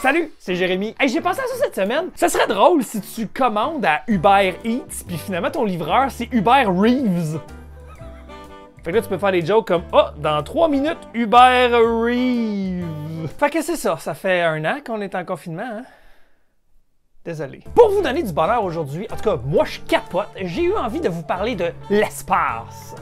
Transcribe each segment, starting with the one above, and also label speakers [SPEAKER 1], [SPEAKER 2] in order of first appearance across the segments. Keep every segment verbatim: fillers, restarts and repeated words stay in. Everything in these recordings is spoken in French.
[SPEAKER 1] Salut, c'est Jérémy. Hey, j'ai pensé à ça cette semaine. Ce serait drôle si tu commandes à Uber Eats, puis finalement ton livreur, c'est Uber Reeves. Fait que là, tu peux faire des jokes comme « Ah, oh, dans trois minutes, Uber Reeves. » Fait que c'est ça, ça fait un an qu'on est en confinement, hein? Désolé. Pour vous donner du bonheur aujourd'hui, en tout cas, moi je capote, j'ai eu envie de vous parler de l'espace.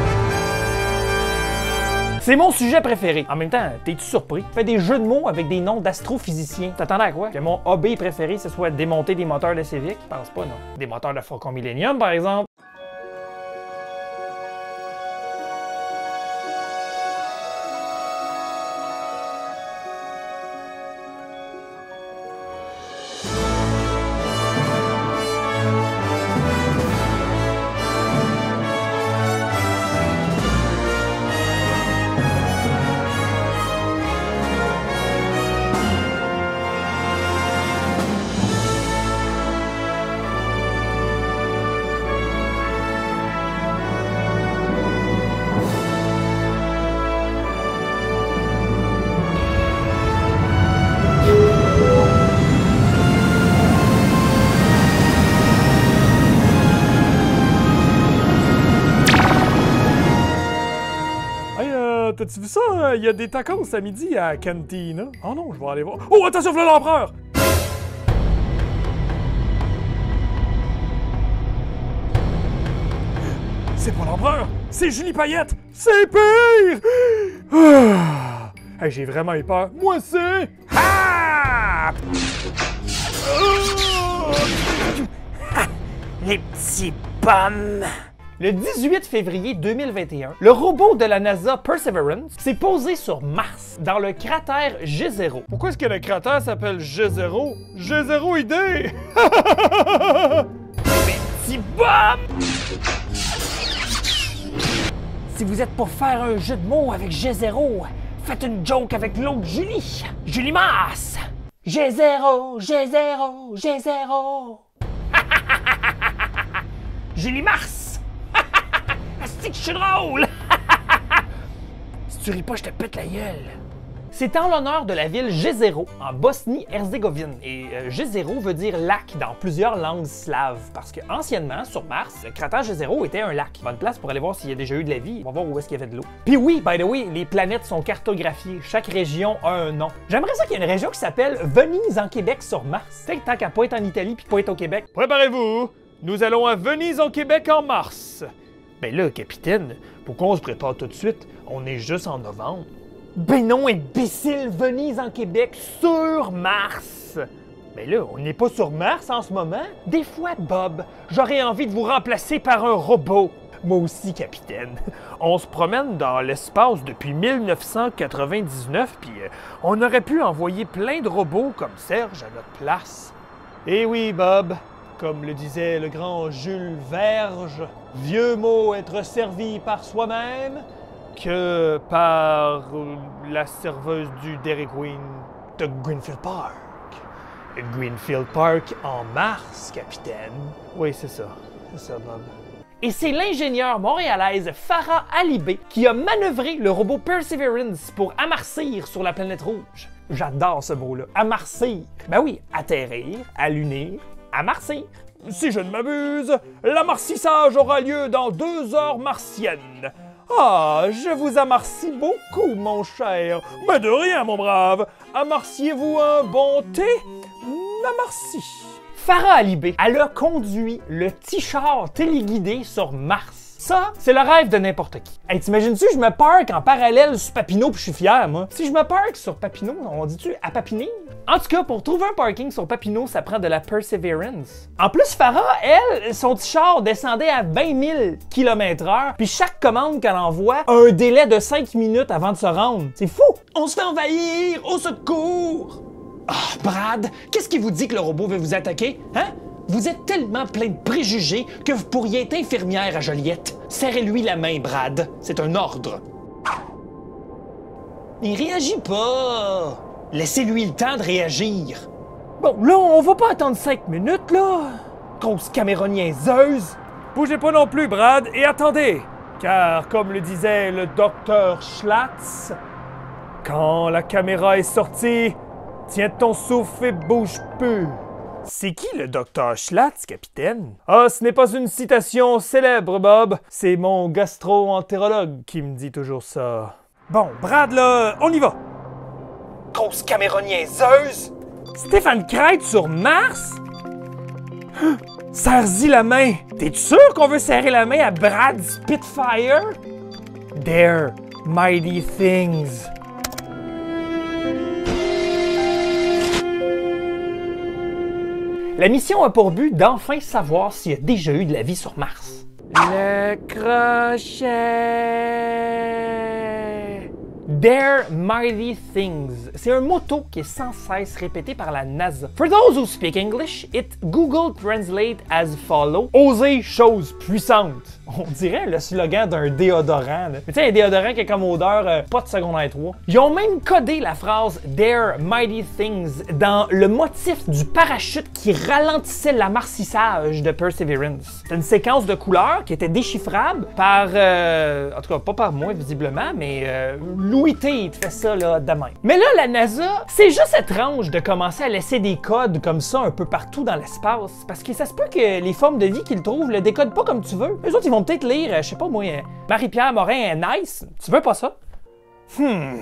[SPEAKER 1] C'est mon sujet préféré. En même temps, t'es-tu surpris? Fais des jeux de mots avec des noms d'astrophysiciens. T'attendais à quoi? Que mon hobby préféré, ce soit démonter des moteurs de Civic? Je pense pas, non. Des moteurs de Faucon Millenium, par exemple. T'as-tu vu ça? Il y a des tacos à midi à Cantina. Oh non, je vais aller voir. Oh, attention, voilà l'empereur! C'est pas l'empereur! C'est Julie Payette! C'est pire! Ah! Hey, j'ai vraiment eu peur. Moi, c'est... Ah! Ah! Les petits pommes! Le dix-huit février deux mille vingt et un, le robot de la NASA Perseverance s'est posé sur Mars, dans le cratère G zéro. Pourquoi est-ce que le cratère s'appelle G zéro? G zéro idée! Petit bum! Si vous êtes pour faire un jeu de mots avec G zéro, faites une joke avec l'autre Julie. Julie Mars! G zéro, G zéro, G zéro! Julie Mars! C'est que je suis drôle! Si tu ris pas, je te pète la gueule! C'est en l'honneur de la ville G zéro, en Bosnie-Herzégovine. Et euh, G zéro veut dire lac dans plusieurs langues slaves, parce que anciennement, sur Mars, le cratère G zéro était un lac. Bonne place pour aller voir s'il y a déjà eu de la vie. On va voir où est-ce qu'il y avait de l'eau. Puis oui, by the way, les planètes sont cartographiées. Chaque région a un nom. J'aimerais ça qu'il y ait une région qui s'appelle Venise en Québec sur Mars. Peut-être tant qu'à pas être en Italie puis pas être au Québec. Préparez-vous! Nous allons à Venise en Québec en mars. Ben là, capitaine, pourquoi on se prépare tout de suite? On est juste en novembre. Ben non, imbécile! Venise en Québec sur Mars! Ben là, on n'est pas sur Mars en ce moment. Des fois, Bob, j'aurais envie de vous remplacer par un robot. Moi aussi, capitaine. On se promène dans l'espace depuis mille neuf cent quatre-vingt-dix-neuf, puis euh, on aurait pu envoyer plein de robots comme Serge à notre place. Eh oui, Bob. Comme le disait le grand Jules Verge, vieux mot être servi par soi-même que par la serveuse du Dairy Queen de Greenfield Park. Greenfield Park en mars, capitaine. Oui, c'est ça. C'est ça, Bob. Et c'est l'ingénieure montréalaise Farah Alibé qui a manœuvré le robot Perseverance pour amarcir sur la planète rouge. J'adore ce mot-là, amarcir. Ben oui, atterrir, allunir, amarcir. Si je ne m'abuse, l'amarcissage aura lieu dans deux heures martiennes. Ah, je vous amarcie beaucoup, mon cher. Mais de rien, mon brave. Amarciez-vous un bon thé? Amarcie. Farah Alibé, elle a conduit le petit char téléguidé sur Mars. Ça, c'est le rêve de n'importe qui. Hey, t'imagines-tu, je me parque en parallèle sur Papineau puis je suis fier, moi. Si je me parque sur Papineau, on dit-tu à papiner? En tout cas, pour trouver un parking sur Papineau, ça prend de la Perseverance. En plus, Farah, elle, son petit char descendait à vingt mille kilomètres heure, puis chaque commande qu'elle envoie a un délai de cinq minutes avant de se rendre. C'est fou! On se fait envahir! Au secours! Ah, Brad, qu'est-ce qui vous dit que le robot veut vous attaquer? Hein? Vous êtes tellement plein de préjugés que vous pourriez être infirmière à Joliette. Serrez-lui la main, Brad. C'est un ordre. Il réagit pas. Laissez-lui le temps de réagir. Bon, là, on va pas attendre cinq minutes, là. Grosse caméra niaiseuse. Bougez pas non plus, Brad, et attendez. Car, comme le disait le docteur Schlatz, quand la caméra est sortie, Tiens ton souffle et bouge peu. C'est qui le docteur Schlatz, capitaine? Ah, ce n'est pas une citation célèbre, Bob. C'est mon gastro-entérologue qui me dit toujours ça. Bon, Brad, là, on y va. Grosse caméra niaiseuse. Stéphane Crête sur Mars? Serre-y la main. T'es sûr qu'on veut serrer la main à Brad Spitfire? There, mighty things. La mission a pour but d'enfin savoir s'il y a déjà eu de la vie sur Mars. Le crochet. There Mighty Things. C'est un motto qui est sans cesse répété par la NASA. For those who speak English, it Google translate as follow. Oser, chose puissante. On dirait le slogan d'un déodorant. Là. Mais tu sais, un déodorant qui a comme odeur euh, pas de secondaire trois. Ils ont même codé la phrase There Mighty Things dans le motif du parachute qui ralentissait l'amortissage de Perseverance. C'est une séquence de couleurs qui était déchiffrable par, euh, en tout cas pas par moi visiblement, mais euh, Louis Tate fait ça là de même. Mais là, la NASA, c'est juste étrange de commencer à laisser des codes comme ça un peu partout dans l'espace, parce que ça se peut que les formes de vie qu'ils trouvent le décodent pas comme tu veux. Eux autres, ils vont peut-être lire, je sais pas moi, Marie-Pierre Morin est nice. Tu veux pas ça? Hmm.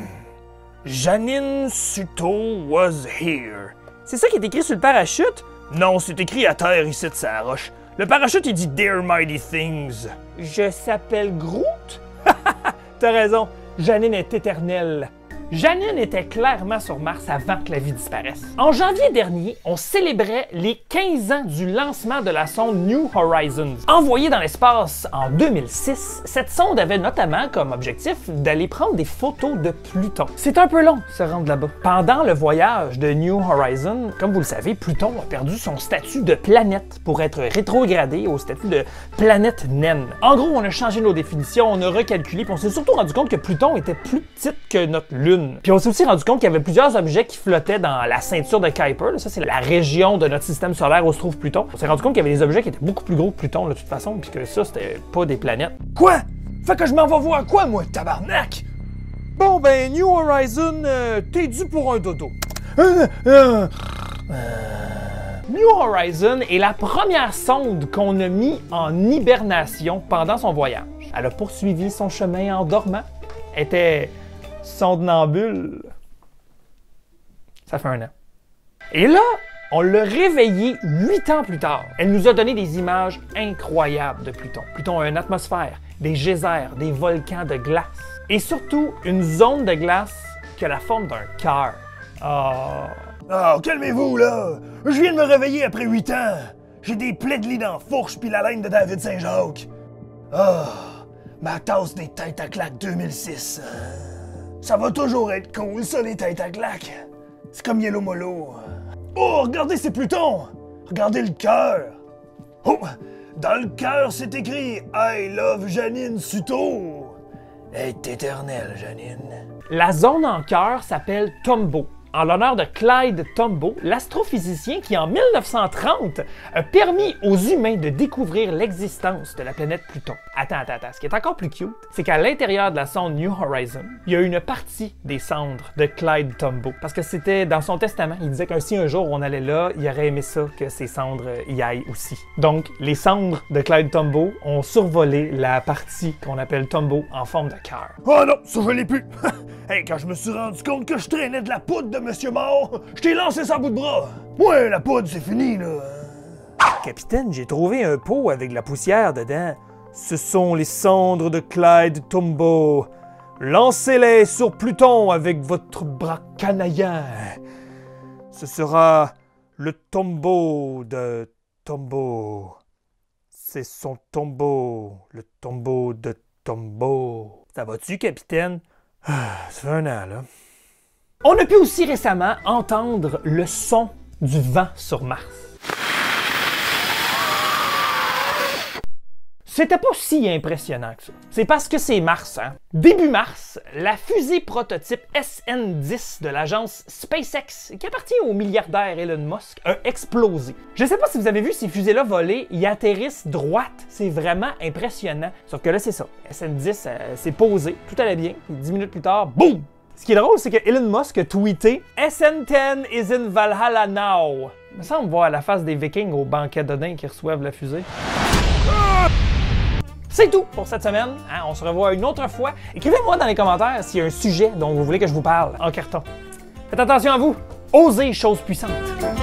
[SPEAKER 1] Janine Suto was here. C'est ça qui est écrit sur le parachute? Non, c'est écrit à terre ici de sa roche. Le parachute, il dit Dear Mighty Things. Je s'appelle Groot? T'as raison, Janine est éternelle. Janine était clairement sur Mars avant que la vie disparaisse. En janvier dernier, on célébrait les quinze ans du lancement de la sonde New Horizons. Envoyée dans l'espace en deux mille six, cette sonde avait notamment comme objectif d'aller prendre des photos de Pluton. C'est un peu long se rendre là-bas. Pendant le voyage de New Horizons, comme vous le savez, Pluton a perdu son statut de planète pour être rétrogradé au statut de planète naine. En gros, on a changé nos définitions, on a recalculé, puis on s'est surtout rendu compte que Pluton était plus petite que notre Lune. Puis on s'est aussi rendu compte qu'il y avait plusieurs objets qui flottaient dans la ceinture de Kuiper. Là, ça, c'est la région de notre système solaire où se trouve Pluton. On s'est rendu compte qu'il y avait des objets qui étaient beaucoup plus gros que Pluton, de toute façon, puis que ça, c'était pas des planètes. Quoi? Fait que je m'en vais voir quoi, moi, tabarnak? Bon, ben, New Horizon, euh, t'es dû pour un dodo. Euh, euh, euh... New Horizon est la première sonde qu'on a mis en hibernation pendant son voyage. Elle a poursuivi son chemin en dormant. Elle était somnambule. Ça fait un an. Et là, on l'a réveillée huit ans plus tard. Elle nous a donné des images incroyables de Pluton. Pluton a une atmosphère, des geysers, des volcans de glace. Et surtout, une zone de glace qui a la forme d'un cœur. Oh.
[SPEAKER 2] Oh, calmez-vous, là! Je viens de me réveiller après huit ans! J'ai des plaies de lit dans la fourche pis la laine de David Saint-Jacques! Oh, ma tasse des têtes à claques deux mille six. Ça va toujours être cool, ça, les têtes à claques. C'est comme Yellow Molo. Oh, regardez, c'est Pluton! Regardez le cœur! Oh, dans le cœur, c'est écrit « I love Janine Suto ». Elle est éternelle, Janine.
[SPEAKER 1] La zone en cœur s'appelle Tombaugh, en l'honneur de Clyde Tombaugh, l'astrophysicien qui, en mille neuf cent trente, a permis aux humains de découvrir l'existence de la planète Pluton. Attends, attends, attends. Ce qui est encore plus cute, c'est qu'à l'intérieur de la sonde New Horizon, il y a une partie des cendres de Clyde Tombaugh. Parce que c'était dans son testament, il disait que si un jour on allait là, il aurait aimé ça que ses cendres y aillent aussi. Donc, les cendres de Clyde Tombaugh ont survolé la partie qu'on appelle Tombaugh en forme de cœur.
[SPEAKER 2] Oh non, ça je l'ai plus! Hey, quand je me suis rendu compte que je traînais de la poudre de Monsieur Mort, je t'ai lancé ça à bout de bras! Ouais, la poudre, c'est fini, là!
[SPEAKER 1] Capitaine, j'ai trouvé un pot avec de la poussière dedans. Ce sont les cendres de Clyde Tombaugh. Lancez-les sur Pluton avec votre bras canaillant. Ce sera le tombeau de Tombaugh. C'est son tombeau, le tombeau de Tombaugh. Ça va-tu, capitaine? Ah, ça fait un an, là. On a pu aussi récemment entendre le son du vent sur Mars. C'était pas si impressionnant que ça. C'est parce que c'est Mars, hein? Début mars, la fusée prototype S N dix de l'agence SpaceX, qui appartient au milliardaire Elon Musk, a explosé. Je sais pas si vous avez vu ces fusées-là voler, ils atterrissent droite. C'est vraiment impressionnant. Sauf que là, c'est ça. S N dix euh, s'est posé, tout allait bien, puis dix minutes plus tard, boum! Ce qui est drôle, c'est que Elon Musk a tweeté « S N dix is in Valhalla now ». Il me semble voir la face des Vikings au banquet d'Odin qui reçoivent la fusée. C'est tout pour cette semaine. Hein? On se revoit une autre fois. Écrivez-moi dans les commentaires s'il y a un sujet dont vous voulez que je vous parle en carton. Faites attention à vous. Osez, chose puissante.